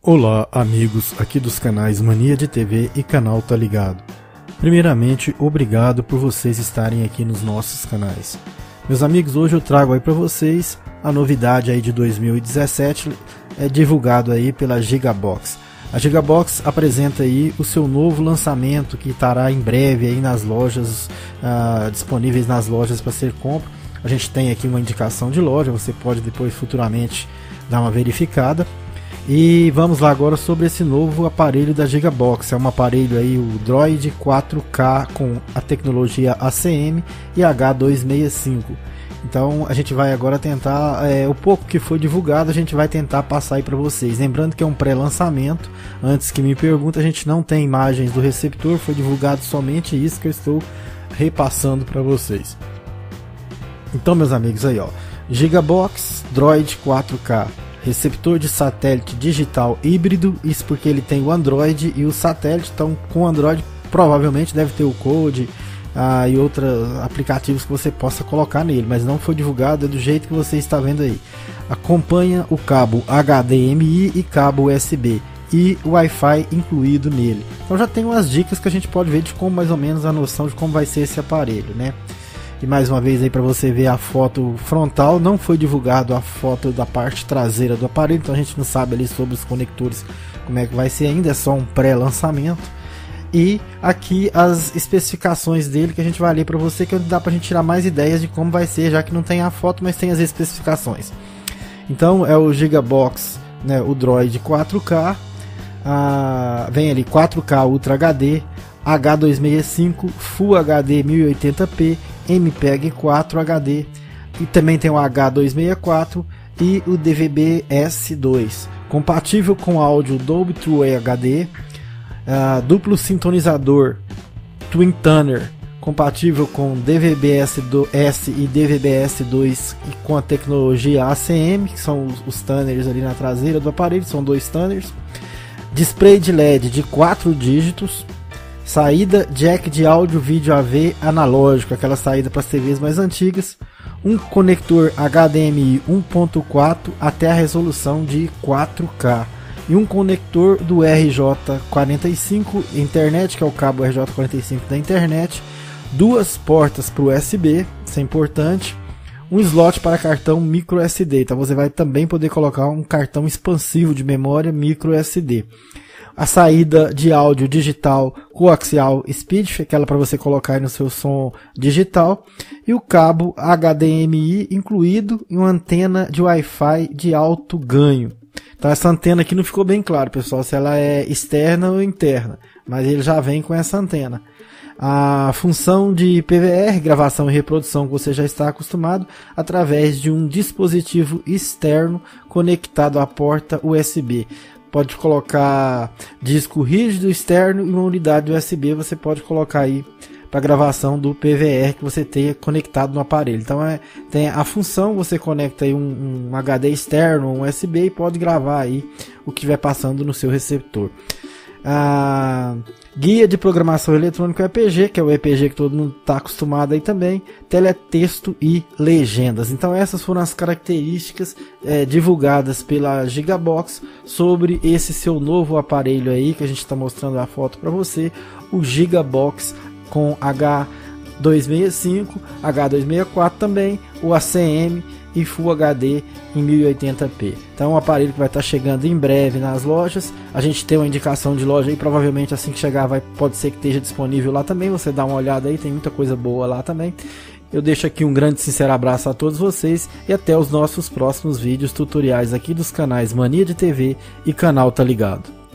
Olá amigos aqui dos canais Mania de TV e Canal Tá Ligado. Primeiramente, obrigado por vocês estarem aqui nos nossos canais. Meus amigos, hoje eu trago aí para vocês a novidade aí de 2017, divulgado aí pela Gigabox. A Gigabox apresenta aí o seu novo lançamento que estará em breve aí nas lojas, disponíveis nas lojas para ser compra. A gente tem aqui uma indicação de loja, você pode depois futuramente dar uma verificada. E vamos lá agora sobre esse novo aparelho da Gigabox. É um aparelho aí, o Droid 4K com a tecnologia ACM e H265. Então a gente vai agora tentar, o pouco que foi divulgado, a gente vai tentar passar aí para vocês. Lembrando que é um pré-lançamento, antes que me perguntem, a gente não tem imagens do receptor, foi divulgado somente isso que eu estou repassando para vocês. Então meus amigos aí ó, Gigabox Droid 4K. Receptor de satélite digital híbrido, isso porque ele tem o Android e o satélite, então com o Android provavelmente deve ter o Code e outros aplicativos que você possa colocar nele, mas não foi divulgado, é do jeito que você está vendo aí. Acompanha o cabo HDMI e cabo USB e Wi-Fi incluído nele. Então já tem umas dicas que a gente pode ver de como mais ou menos a noção de como vai ser esse aparelho, né? E mais uma vez aí para você ver a foto frontal, não foi divulgado a foto da parte traseira do aparelho, então a gente não sabe ali sobre os conectores como é que vai ser ainda, é só um pré-lançamento. E aqui as especificações dele que a gente vai ler para você, que dá pra gente tirar mais ideias de como vai ser, já que não tem a foto, mas tem as especificações. Então é o Gigabox, né, o Droid 4K, vem ali 4K Ultra HD, H265, Full HD 1080p, MPEG 4 HD, e também tem o H264 e o DVB-S2, compatível com áudio Dolby True HD, duplo sintonizador Twin Tuner, compatível com DVB-S e DVB-S2 e com a tecnologia ACM, que são os tunners ali na traseira do aparelho, são dois tunners, display de LED de 4 dígitos, saída jack de áudio vídeo AV analógico, aquela saída para as TVs mais antigas, um conector HDMI 1.4 até a resolução de 4K e um conector do RJ45 internet, que é o cabo RJ45 da internet, duas portas para o USB, isso é importante, um slot para cartão micro SD, então você vai também poder colocar um cartão expansivo de memória micro SD. A saída de áudio digital coaxial speed, aquela para você colocar aí no seu som digital, e o cabo HDMI incluído e uma antena de Wi-Fi de alto ganho. Então essa antena aqui não ficou bem claro, pessoal, se ela é externa ou interna, mas ele já vem com essa antena. A função de PVR, gravação e reprodução, que você já está acostumado, através de um dispositivo externo conectado à porta USB. Pode colocar disco rígido externo e uma unidade USB, você pode colocar aí para gravação do PVR que você tenha conectado no aparelho. Então tem a função, você conecta aí um HD externo, um USB e pode gravar aí o que estiver passando no seu receptor. Guia de programação eletrônica EPG, que é o EPG que todo mundo está acostumado aí também, teletexto e legendas. Então essas foram as características divulgadas pela Gigabox sobre esse seu novo aparelho aí, que a gente está mostrando a foto para você, o Gigabox com H265, H264 também, o ACM e Full HD em 1080p. Então é um aparelho que vai estar chegando em breve nas lojas. A gente tem uma indicação de loja aí, provavelmente assim que chegar pode ser que esteja disponível lá também. Você dá uma olhada aí, tem muita coisa boa lá também. Eu deixo aqui um grande e sincero abraço a todos vocês e até os nossos próximos vídeos tutoriais aqui dos canais Mania de TV e Canal Tá Ligado.